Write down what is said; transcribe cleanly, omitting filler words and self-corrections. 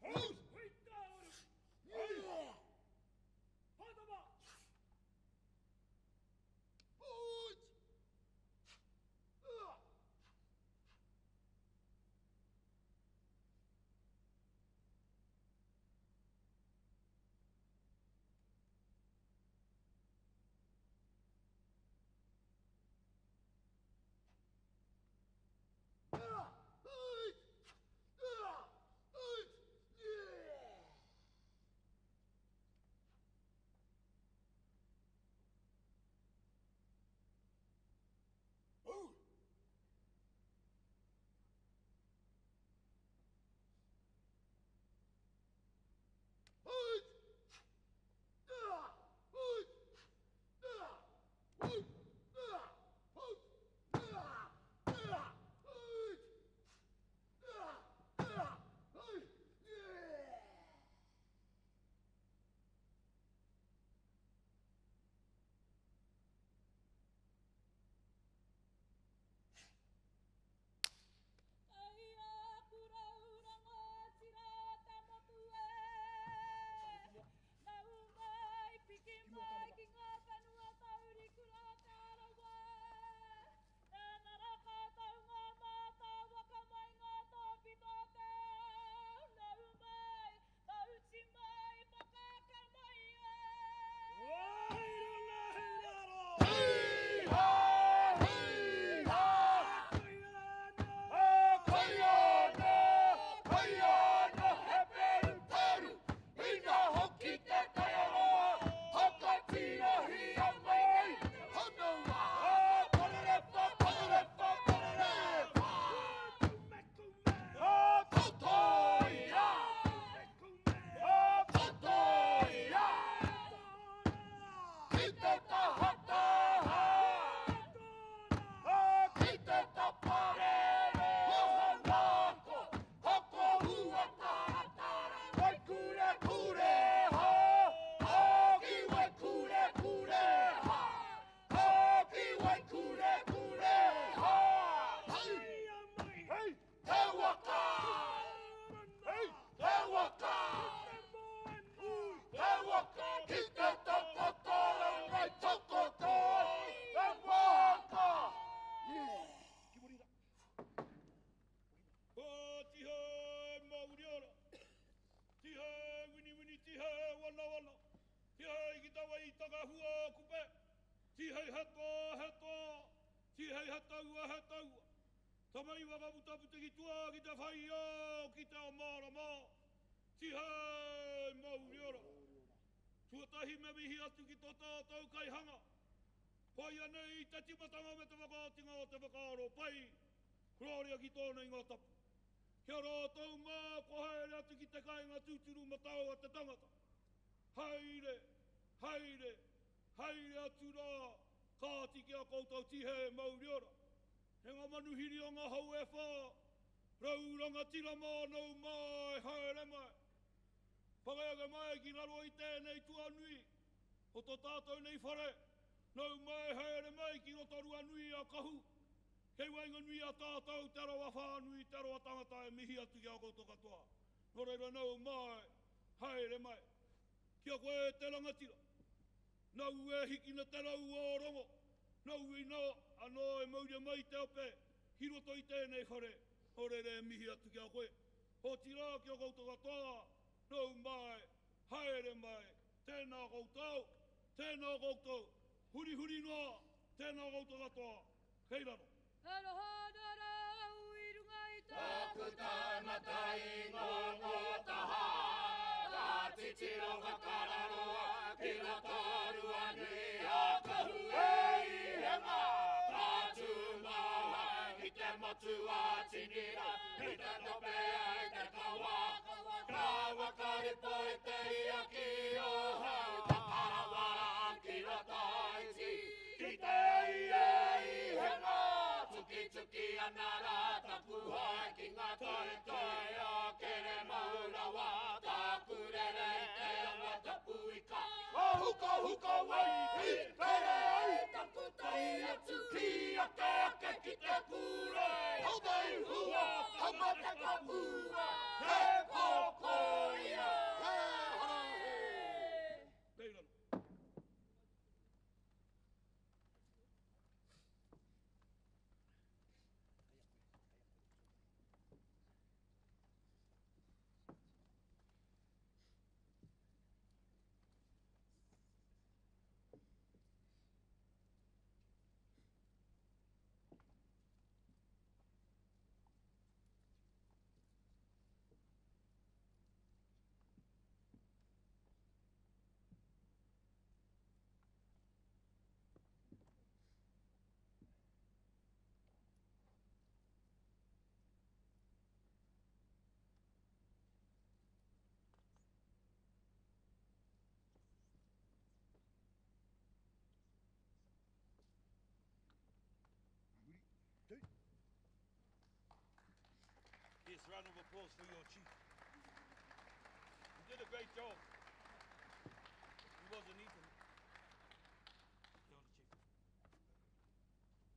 Tamai waka puta puteki tua ki te whai au ki te o marama. Ti hei mauriora. Tuatahi me mihi atu ki tō tātou kai hanga. Pai anei te timatanga me te wakatinga o te wakaaro pai. Kuroria ki tōna i ngā tapu. Kia rātou mā ko haere atu ki te kāinga tūturu matau a te tangata. Haere, haere, haere atu rā. Kāti ki a koutou tihe mauriora. He ngā manuhiri o ngā hau e whā. Rauranga tira mā nau mai, haere mai. Whakaiaga mai ki raro i tēnei tuanui. O tō tātou nei whare. Nau mai, haere mai ki rotorua nui a kahu. Kei wainga nui a tātou, te aroa whānui, te aroa tangata e mihi atu ki a koutou katoa. Nō reira nau mai, haere mai. Kia koe te rangatira. Nau e hikina te rau o rongo. Nau i nā, anō e mauria mai te ope. Hiroto i tēnei whare. Nō reira e mihi atu ki a koe. Ho tira ki a koutou katoa. Nau mai, haere mai. Tēnā koutou, tēnā koutou. Huri huri noa, tēnā koutou katoa. Kei raro. Arohana rau i runga i tā. Tāku tāmatai ngō taha. Tā titiro whakararoa. Ki rotoru anui a kahu e i henga. Tātu maha i te matua tinira. I te tope e te kawa. Ka wakaripo e te iaki o hau. Ta arawa ki rotaiti. Ki te i henga. Tuki anara taku hoi ki ngā toi toi o kere maurawa. Taku rere te anga tapu ika. O huko wai hi kere ai taku tai atu. Ki ake ki te pūre. Hau mai hua, hau mate ka pua. He koko. Round of applause for your chief. He did a great job. He wasn't eaten.